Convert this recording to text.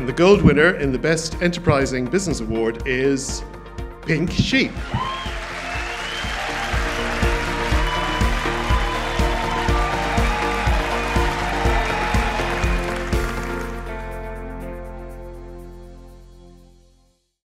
And the gold winner in the Best Enterprising Business Award is Pink Sheep.